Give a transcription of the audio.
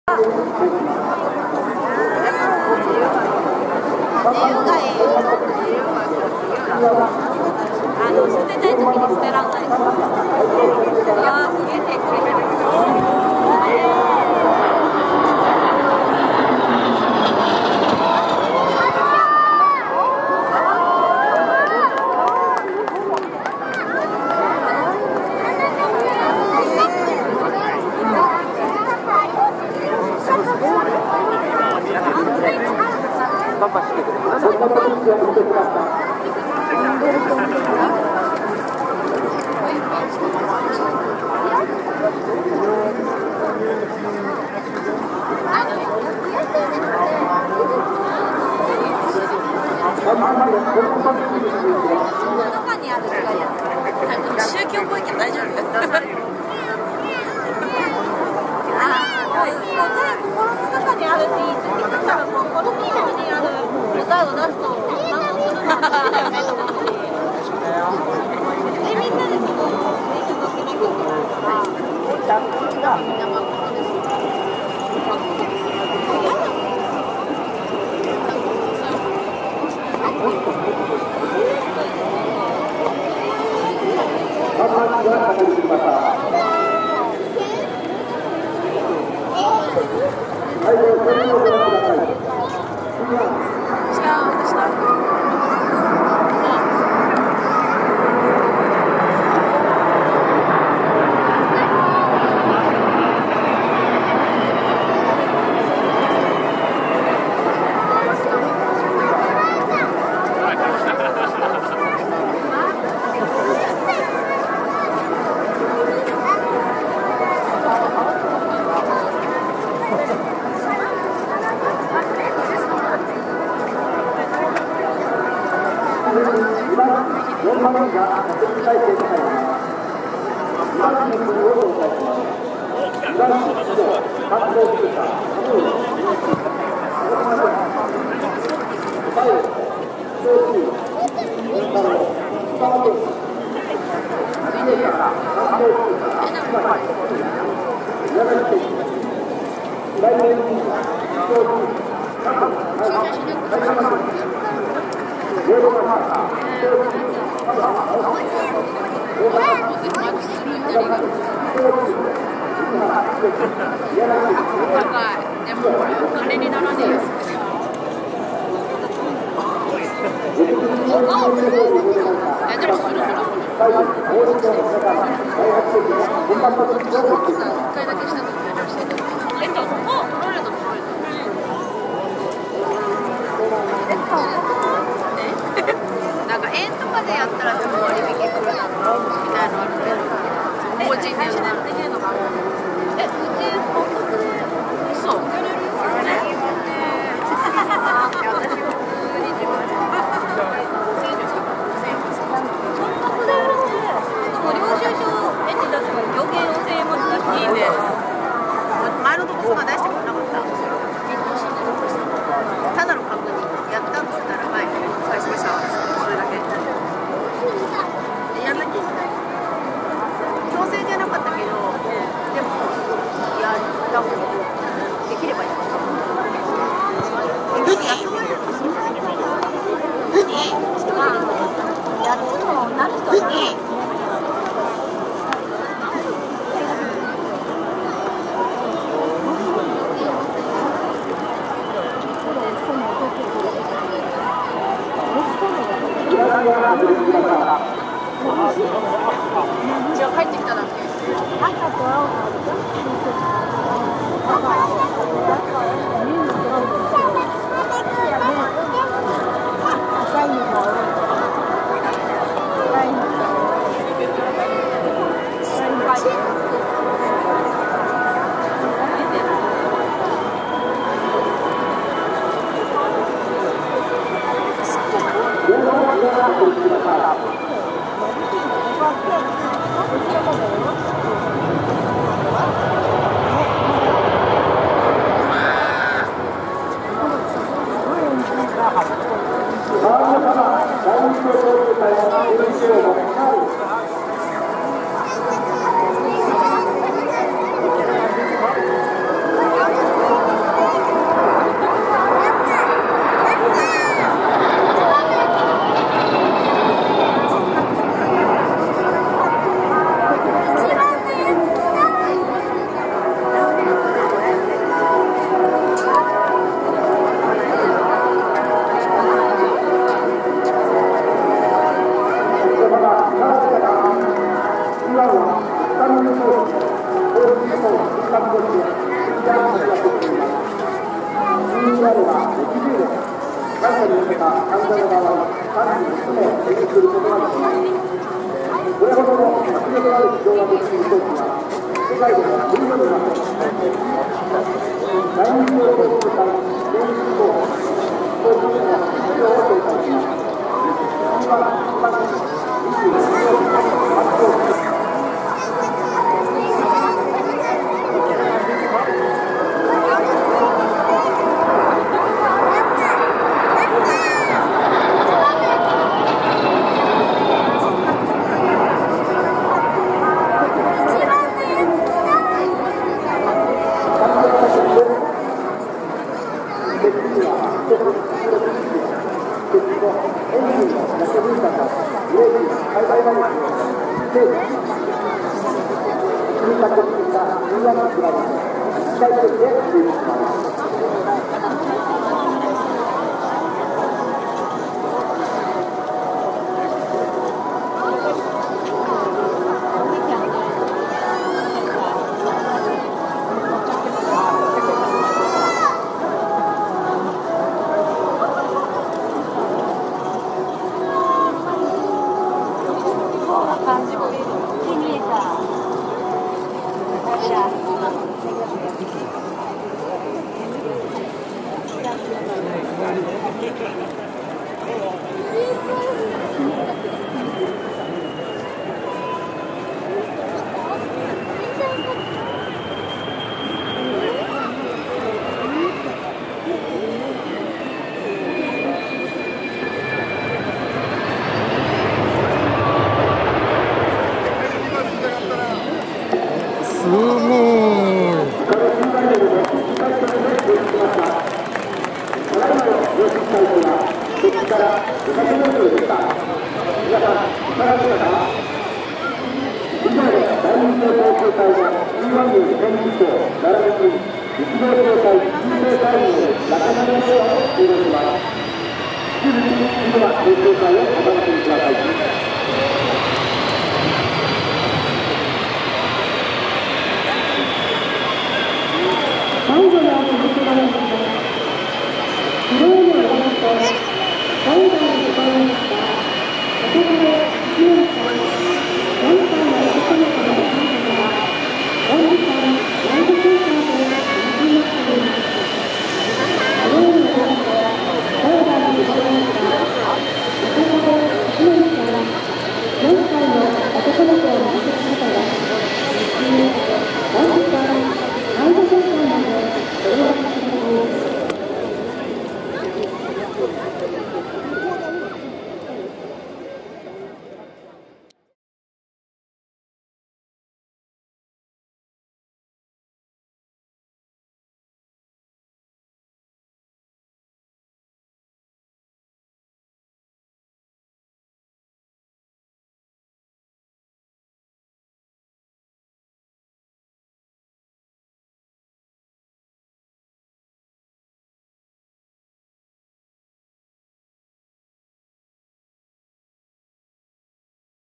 捨てたい時に捨てらんない。いやー、すげえ手くれてる。 パパしてください。 中にある宗教っぽいけど大丈夫？心の中にあるって言ってたら、心の中にある歌を出すと感動するのだよねと思って。みんなでその練習をしなきゃいけないからみんな真っ黒です。でも金にならねえよ。でもする。1回だけしたと取られると取られた。なんか円とかでやったら多分割引くるみたいなのあるけど、法人でやったらできるのかな。うち本格でそう。前のとこそんな出してくれなかった。ただの確認やったっつったらはい返しました。それだけやんなきゃいけない。強制じゃなかったけど、でもやった方ができればいい。休まれるとそうだね。やってもなる人はなる。じゃあ帰ってきただけ。 Thank you. 引き続き、今、東京会をお楽しみください。